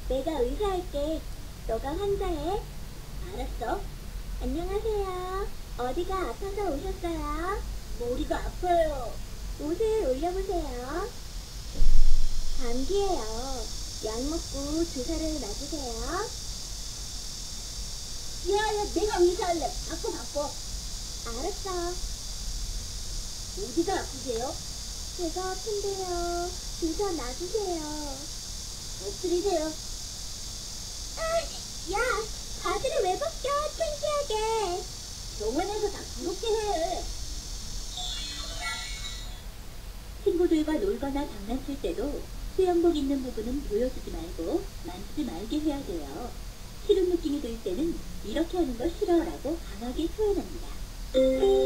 내가 의사할게. 너가 환자해. 알았어. 안녕하세요. 어디가 아파서 오셨어요? 머리가 아파요. 옷을 올려보세요. 감기예요. 약 먹고 주사를 맞으세요. 야, 내가 의사할래. 바꿔. 알았어. 어디가 아프세요? 배가 아픈데요. 주사 놔주세요. 엎드리세요. 야, 바지를 왜 벗겨? 창피하게. 병원에서 다 그렇게 해. 친구들과 놀거나 장난칠 때도 수영복 입는 부분은 보여주지 말고 만지지 말게 해야 돼요. 싫은 느낌이 들 때는 이렇게 하는 거 싫어라고 강하게 표현합니다.